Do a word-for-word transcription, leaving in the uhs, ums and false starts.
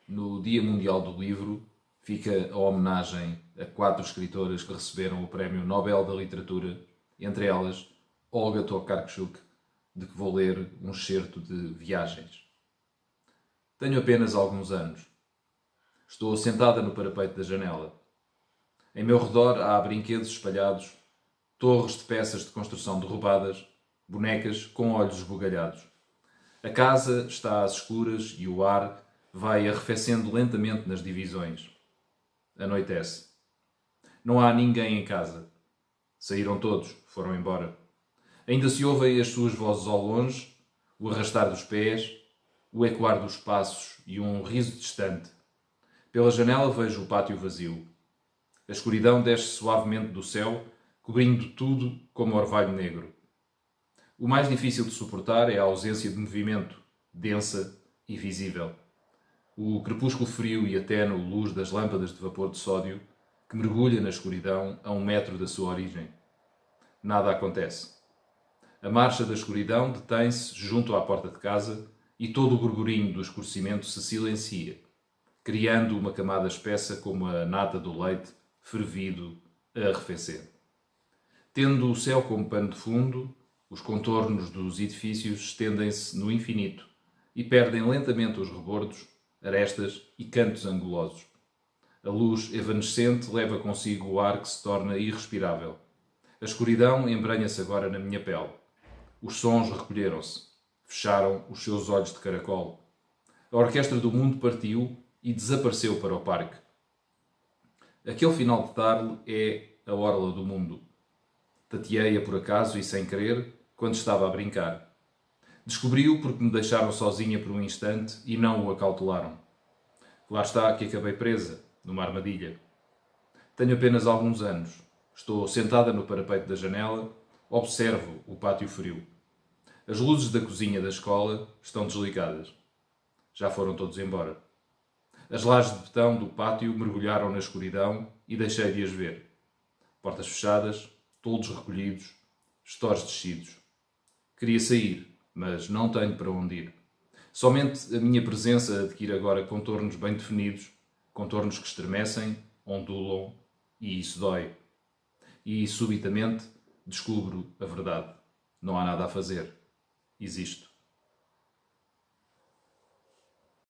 no Dia Mundial do Livro, fica a homenagem a quatro escritoras que receberam o Prémio Nobel da Literatura, entre elas Olga Tokarczuk, de que vou ler um excerto de Viagens. Tenho apenas alguns anos. Estou sentada no parapeito da janela. Em meu redor há brinquedos espalhados, torres de peças de construção derrubadas, bonecas com olhos esbugalhados. A casa está às escuras e o ar vai arrefecendo lentamente nas divisões. Anoitece. Não há ninguém em casa. Saíram todos, foram embora. Ainda se ouvem as suas vozes ao longe, o arrastar dos pés, o ecoar dos passos e um riso distante. Pela janela vejo o pátio vazio. A escuridão desce suavemente do céu, cobrindo tudo como orvalho negro. O mais difícil de suportar é a ausência de movimento, densa e visível. O crepúsculo frio e a ténue luz das lâmpadas de vapor de sódio que mergulha na escuridão a um metro da sua origem. Nada acontece. A marcha da escuridão detém-se junto à porta de casa e todo o burburinho do escurecimento se silencia, criando uma camada espessa como a nata do leite fervido a arrefecer. Tendo o céu como pano de fundo, os contornos dos edifícios estendem-se no infinito e perdem lentamente os rebordos, arestas e cantos angulosos. A luz evanescente leva consigo o ar que se torna irrespirável. A escuridão embranha-se agora na minha pele. Os sons recolheram-se. Fecharam os seus olhos de caracol. A orquestra do mundo partiu e desapareceu para o parque. Aquele final de tarde é a orla do mundo. Tateei-a por acaso e sem querer, quando estava a brincar. Descobri-o porque me deixaram sozinha por um instante e não o acautelaram. Lá está que acabei presa, numa armadilha. Tenho apenas alguns anos. Estou sentada no parapeito da janela, observo o pátio frio. As luzes da cozinha da escola estão desligadas. Já foram todos embora. As lajes de betão do pátio mergulharam na escuridão e deixei de as ver. Portas fechadas, toldos recolhidos, estores descidos. Queria sair, mas não tenho para onde ir. Somente a minha presença adquire agora contornos bem definidos, contornos que estremecem, ondulam, e isso dói. E, subitamente, descubro a verdade. Não há nada a fazer. Existo.